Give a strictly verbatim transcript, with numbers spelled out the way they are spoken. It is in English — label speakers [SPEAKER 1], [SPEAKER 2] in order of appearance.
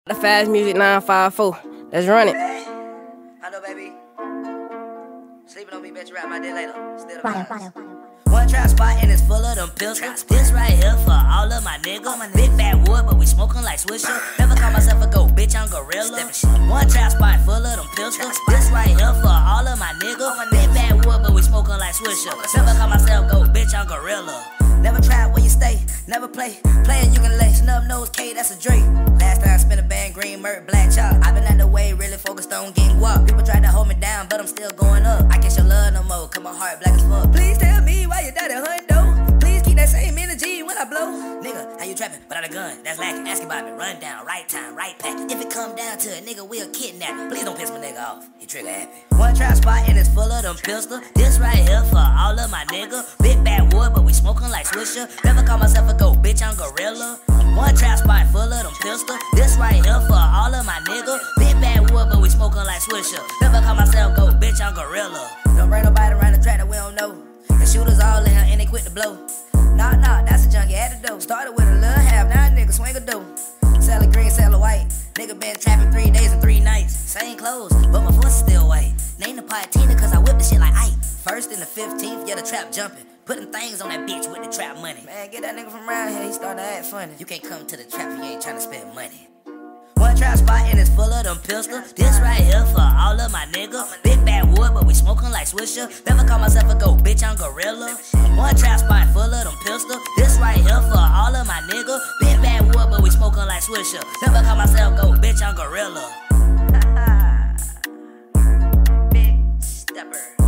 [SPEAKER 1] The Fast Music nine five four. Let's run it.
[SPEAKER 2] I know, baby. Sleeping on me, bet you rap my day later. Still the one trap spot and it's full of them pistols. This right here for all of my niggas. Big bad wood, but we smoking like Swisher. Never call myself a go, bitch, I'm gorilla. One trap spot full of them pistols. This right here for all of my niggas. Big bad wood, but we smoking like Swisher. Never call myself go, bitch, I'm gorilla. Never try where you stay, never play. Playing you can lay, snub nose K, that's a Drake. Last time I spent a band, green, murk, black chalk. I been out the way, really focused on getting guap. People tried to hold me down, but I'm still going up. I can't show love no more, cause my heart black as fuck. Please tell me why you died at Hundo. Please keep that same energy when I blow. Nigga, how you trapping? But out a gun, that's lacking. Ask about me, run down, right time, right pack. If it come down to a nigga, we'll kidnap him. Please don't piss my nigga off, he trigger happy. One trap spot and it's full of them pistols. This right here for all of my niggas. Big bad wood, but we smoking like Swisher. Never call myself a go, bitch, I'm gorilla. One trap spot full of them pistols. This right here for all of my niggas. Big bad wood, but we smoking like Swisher. Never call myself go, bitch, I'm gorilla. Don't bring nobody around the track that we don't know. The shooters all in here and they quit to blow. Nah, nah, that's a junkie at the dough. Started with a little half, now a nigga swing a dough. Sell a green, sell a white. Nigga been trapping three days and three nights. Same clothes, but my voice is still white. Name the part Tina cause I whip the shit like Ike. First and the fifteenth, yeah, the trap jumping. Putting things on that bitch with the trap money. Man, get that nigga from around here, he started to act funny. You can't come to the trap if you ain't trying to spend money. One trap spot and it's full of them pistols. This right here for all of my niggas. Big bad wood, but we smoking like Swisher. Never call myself a go, bitch, I'm gorilla. One trap spot full of them pistols. This right here for all of my niggas. Big bad wood, but we smoking like Swisher. Never call myself go, bitch, I'm gorilla. Big stepper.